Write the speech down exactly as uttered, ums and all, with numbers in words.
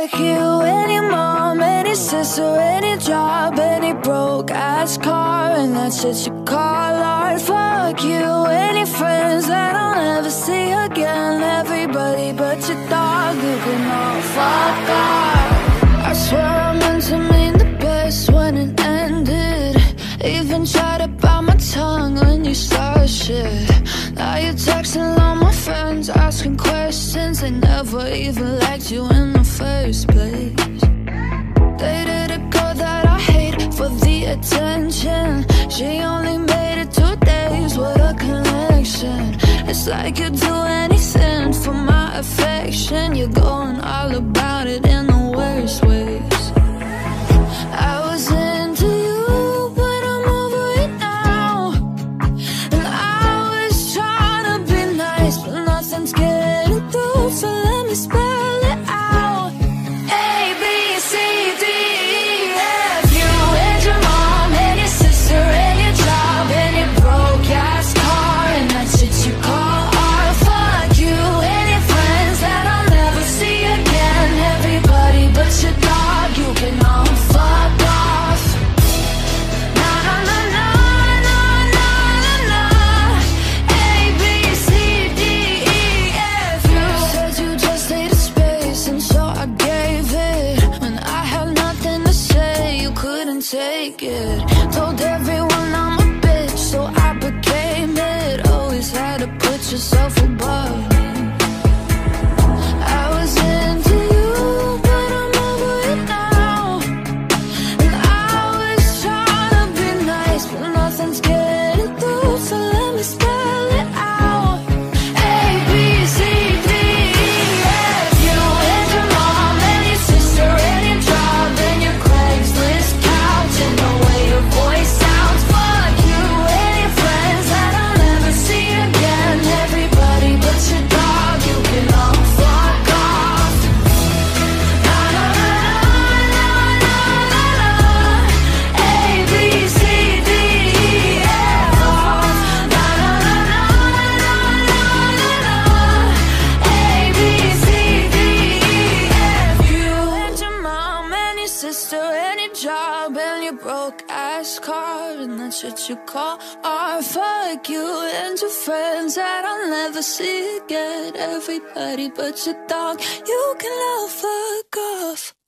fuck you and your mom and your sister and your job and your broke ass car and that shit you call art. Fuck you and your friends that I'll never see again. Everybody but your dog, you can all fuck off. I swear I meant to mean the best when it ended. Even tried to bite my tongue when you started shit. Now you're texting all my friends, asking questions. They never even liked you in the first place. Dated a girl that I hate for the attention. She only made it two days, what a connection. It's like you'd do anything for my affection. You're going all about it in the worst ways. I was into you, but I'm over it now. And I was trying to be nice, but nothing's getting through, so let me spell it out. A, B, C, D, E, F. You and your mom and your sister and your job and your broke ass car and that shit you call art. Fuck you and your friends that I'll never see again. Everybody but your dog, you can all fuck off. Na na na na na na na na. A, B, C, D, E, F. You said you just needed space, and so I gave it. When I had nothing to say, you couldn't take it. Told everyone I'm a bitch, so I became it. Always had to put yourself above me. I was into you, but I'm over it now. And I was trying to be nice, but nothing's getting through, so let me spell it out. A, B, C, D, E, F. You and your mom and your sister and your job and your Craigslist couch and the way your voice sounds. Fuck you and your friends that I'll never see again. Everybody but your dog, you can all fuck off. Na na na na na na na. A, B, C, D, E, F. Na na na na na na na na. A, B, C, D, E, F. You and your mom and your sister and your job and your broke ass car and that shit you call art. Fuck you and your friends that I'll never see again. Everybody but your dog, you can all fuck off.